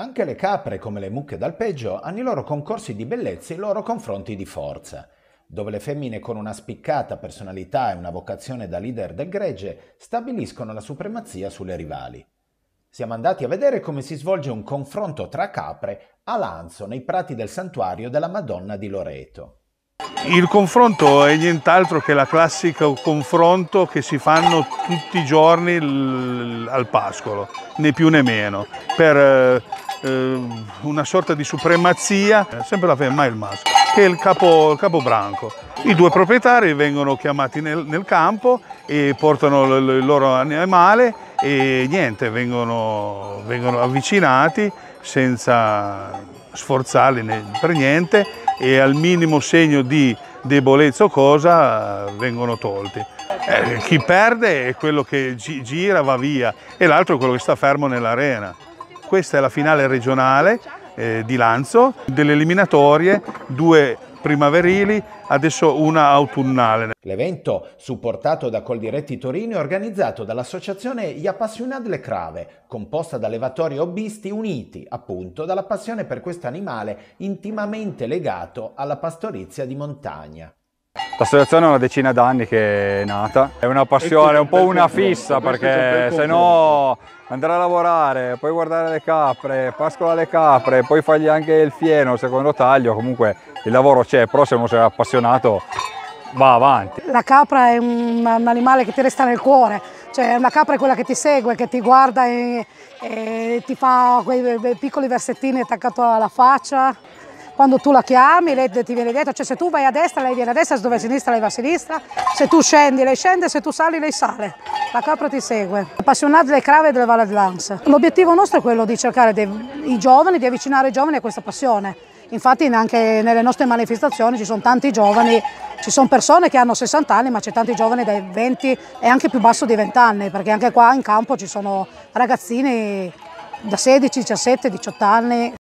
Anche le capre, come le mucche d'alpeggio, hanno i loro concorsi di bellezza e i loro confronti di forza, dove le femmine con una spiccata personalità e una vocazione da leader del gregge stabiliscono la supremazia sulle rivali. Siamo andati a vedere come si svolge un confronto tra capre a Lanzo, nei prati del santuario della Madonna di Loreto. Il confronto è nient'altro che la classica confronto che si fanno tutti i giorni al pascolo, né più né meno, per una sorta di supremazia, sempre la femmina e il maschio, che è il capobranco. I due proprietari vengono chiamati nel campo e portano il loro animale e niente, vengono avvicinati senza sforzarli per niente, e al minimo segno di debolezza o cosa vengono tolti. Chi perde è quello che gira, va via, e l'altro è quello che sta fermo nell'arena. Questa è la finale regionale di Lanzo, delle eliminatorie, 2 primaverili, adesso una autunnale. L'evento, supportato da Coldiretti Torino, è organizzato dall'associazione Gli Appassionati delle Crave, composta da allevatori e hobbisti uniti, appunto, dalla passione per questo animale intimamente legato alla pastorizia di montagna. L'associazione è una decina d'anni che è nata, è una passione, un po' una fissa, perché se no andare a lavorare, poi guardare le capre, pascola le capre, poi fargli anche il fieno, il secondo taglio, comunque il lavoro c'è, però se uno sei appassionato va avanti. La capra è un animale che ti resta nel cuore, cioè la capra è quella che ti segue, che ti guarda e ti fa quei piccoli versettini attaccati alla faccia. Quando tu la chiami, lei ti viene dietro, cioè se tu vai a destra, lei viene a destra, se tu vai a sinistra, lei va a sinistra, se tu scendi, lei scende, se tu sali, lei sale. La capra ti segue. Appassionati delle crave e delle Valle di Lanzo. L'obiettivo nostro è quello di cercare i giovani, di avvicinare i giovani a questa passione. Infatti anche nelle nostre manifestazioni ci sono tanti giovani, ci sono persone che hanno 60 anni, ma c'è tanti giovani dai 20 e anche più basso di 20 anni, perché anche qua in campo ci sono ragazzini da 16, 17, 18 anni.